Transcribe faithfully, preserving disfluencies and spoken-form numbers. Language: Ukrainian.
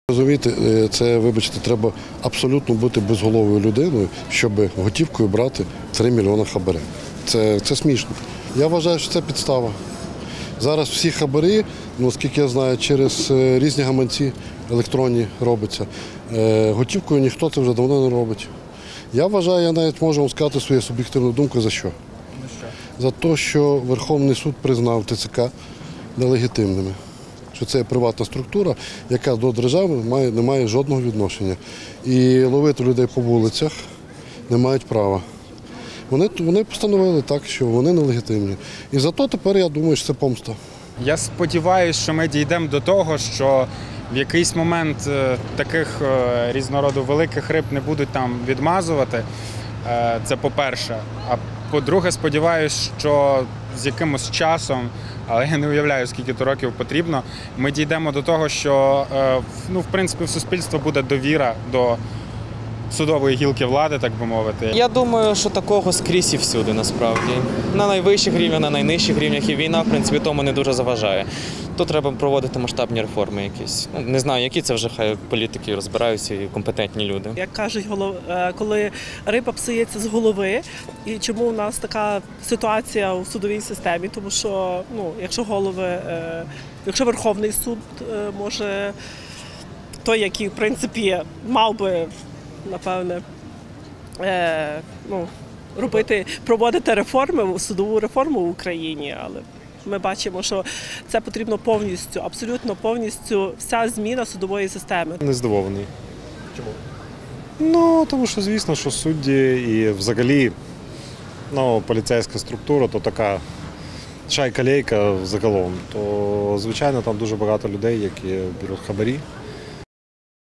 Розумієте, це, вибачте, треба абсолютно бути безголовою людиною, щоб готівкою брати три мільйони хабаря. Це, це смішно. Я вважаю, що це підстава. Зараз всі хабарі, ну, оскільки я знаю, через різні гаманці електронні робиться. Готівкою ніхто це вже давно не робить. Я вважаю, я навіть можу вам сказати свою суб'єктивну думку, за що. За те, що Верховний суд признав ТЦК нелегітимними. Що це є приватна структура, яка до держави має, не має жодного відношення. І ловити людей по вулицях не мають права. Вони, вони постановили так, що вони нелегітимні. І зато тепер я думаю, що це помста. Я сподіваюся, що ми дійдемо до того, що в якийсь момент таких різного великих риб не будуть там відмазувати. Це по-перше. А по-друге, сподіваюся, що з якимось часом, але я не уявляю, скільки то років потрібно, ми дійдемо до того, що ну, в принципі, в суспільства буде довіра до судової гілки влади, так би мовити. Я думаю, що такого скрізь і всюди, насправді. На найвищих рівнях, на найнижчих рівнях і війна, в принципі, тому не дуже заважає. Тут треба проводити масштабні реформи якісь. Ну, не знаю, які це вже хай політики розбираються і компетентні люди. Як кажуть, коли риба псується з голови, і чому у нас така ситуація у судовій системі, тому що, ну, якщо голови, якщо Верховний суд може, той, який, в принципі, мав би, напевне, е, ну, робити, проводити реформи, судову реформу в Україні, але ми бачимо, що це потрібно повністю, абсолютно повністю вся зміна судової системи. Не здивований. Чому? Ну, тому що, звісно, що судді і взагалі, ну, поліцейська структура, то така шайка-лейка загалом, то, звичайно, там дуже багато людей, які беруть хабарі.